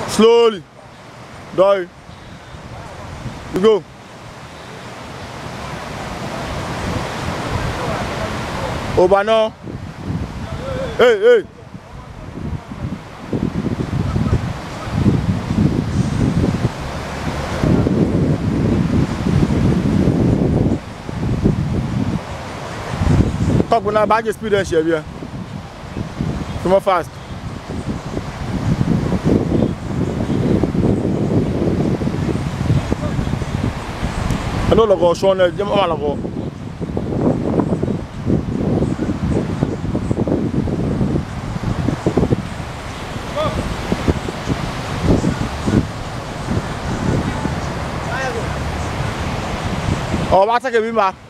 Slowly. Die. You go. Over now. Hey, hey. Talk when I back the speed and share here. Come fast. I know logo Sean, jam on logo. Oh, what's a game, ma?